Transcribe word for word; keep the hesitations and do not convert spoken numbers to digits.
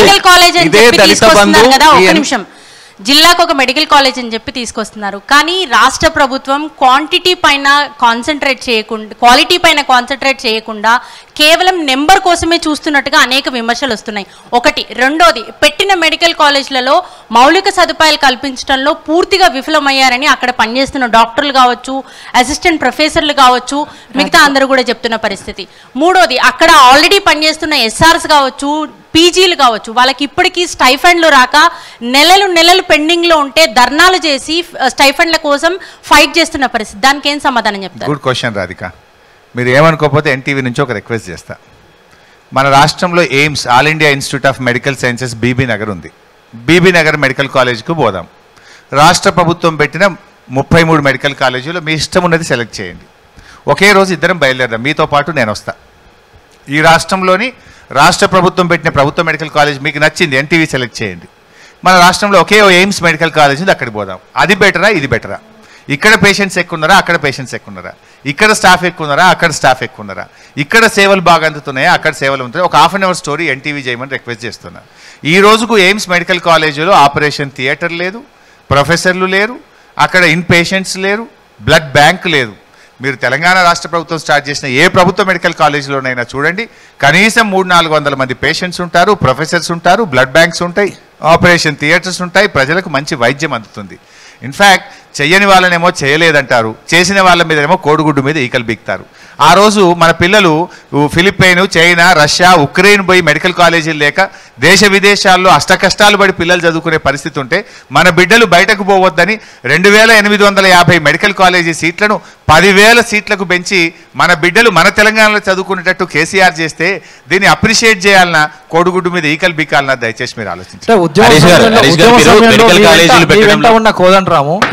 Medical college అని చెప్పి తీసుకొస్తున్నారు కదా, ఒక నిమిషం, జిల్లాకు ఒక మెడికల్ కాలేజ్ అని చెప్పి తీసుకొస్తున్నారు. కానీ రాష్ట్ర ప్రభుత్వం క్వాంటిటీ పైన కాన్సన్ట్రేట్ చేయకుండా, క్వాలిటీ పైన కాన్సన్ట్రేట్ చేయకుండా కేవలం నెంబర్ కోసమే చూస్తున్నట్టుగా అనేక విమర్శలు వస్తున్నాయి. ఒకటి. రెండోది, పెట్టిన మెడికల్ కాలేజ్లలో మౌలిక సదుపాయాలు కల్పించడంలో పూర్తిగా విఫలమయ్యారని అక్కడ పనిచేస్తున్న డాక్టర్లు కావచ్చు, అసిస్టెంట్ ప్రొఫెసర్లు కావచ్చు, మిగతా అందరూ కూడా చెప్తున్న పరిస్థితి. మూడోది, అక్కడ ఆల్రెడీ పనిచేస్తున్న ఎస్ఆర్స్ కావచ్చు, పీజీలు కావచ్చు, వాళ్ళకి ఇప్పటికీ స్టైఫండ్లు రాక నెలలు నెలలు పెండింగ్లో ఉంటే ధర్నాలు చేసి స్టైఫండ్ల కోసం ఫైట్ చేస్తున్న పరిస్థితి. దానికి ఏం సమాధానం చెప్తారు? Good question Radhika. మీరు ఏమనుకోకపోతే ఎన్టీవీ నుంచి ఒక రిక్వెస్ట్ చేస్తా. మన రాష్ట్రంలో AIIMS, all India Institute of Medical Sciences Bibinagar ఉంది. బీబీ నగర్ మెడికల్ కాలేజ్కు పోదాం. రాష్ట్ర ప్రభుత్వం పెట్టిన ముప్పై మూడు మెడికల్ కాలేజీలో మీ ఇష్టం ఉన్నది సెలెక్ట్ చేయండి. ఒకే రోజు ఇద్దరం బయలుదేరదాం, మీతో పాటు నేను వస్తా. ఈ రాష్ట్రంలోని రాష్ట్ర ప్రభుత్వం పెట్టిన ప్రభుత్వ మెడికల్ కాలేజ్ మీకు నచ్చింది, ఎన్టీవీ సెలెక్ట్ చేయండి. మన రాష్ట్రంలో ఒకే ఎయిమ్స్ మెడికల్ కాలేజ్ ఉంది, అక్కడికి పోదాం. అది బెటరా, ఇది బెటరా? ఇక్కడ పేషెంట్స్ ఎక్కువ ఉన్నారా, అక్కడ పేషెంట్స్ ఎక్కువ ఉన్నారా? ఇక్కడ స్టాఫ్ ఎక్కువ ఉన్నారా, అక్కడ స్టాఫ్ ఎక్కువ ఉన్నారా? ఇక్కడ సేవలు బాగా అందుతున్నాయా, అక్కడ సేవలు ఉంటాయి? ఒక half an hour story NTV చేయమని రిక్వెస్ట్ చేస్తున్నా. ఈ రోజుకు ఎయిమ్స్ మెడికల్ కాలేజీలో ఆపరేషన్ థియేటర్ లేదు, ప్రొఫెసర్లు లేరు, అక్కడ ఇన్ పేషెంట్స్ లేరు, బ్లడ్ బ్యాంక్ లేదు. మీరు తెలంగాణ రాష్ట్ర ప్రభుత్వం స్టార్ట్ చేసిన ఏ ప్రభుత్వ మెడికల్ కాలేజీలోనైనా చూడండి, కనీసం మూడు నాలుగు వందల మంది పేషెంట్స్ ఉంటారు, ప్రొఫెసర్స్ ఉంటారు, బ్లడ్ బ్యాంక్స్ ఉంటాయి, ఆపరేషన్ థియేటర్స్ ఉంటాయి, ప్రజలకు మంచి వైద్యం అందుతుంది. ఇన్ఫ్యాక్ట్ చెయ్యని వాళ్ళనేమో చేయలేదంటారు, చేసిన వాళ్ళ మీదనేమో కోడిగుడ్డు మీద ఈకలు బీక్తారు. ఆ రోజు మన పిల్లలు ఫిలిప్పైన్, చైనా, రష్యా, ఉక్రెయిన్ పోయి మెడికల్ కాలేజీలు లేక దేశ విదేశాల్లో అష్టకష్టాలు పడి పిల్లలు చదువుకునే పరిస్థితి ఉంటే మన బిడ్డలు బయటకు పోవద్దని రెండు వేల ఎనిమిది వందల యాభై మెడికల్ కాలేజీ సీట్లను పదివేల సీట్లకు పెంచి మన బిడ్డలు మన తెలంగాణలో చదువుకునేటట్టు కేసీఆర్ చేస్తే దీన్ని అప్రిషియేట్ చేయాలన్నా, కోడిగుడ్డు మీద ఈకలు బీకాలన్నా దయచేసి మీరు ఆలోచించారు. కోదండరాము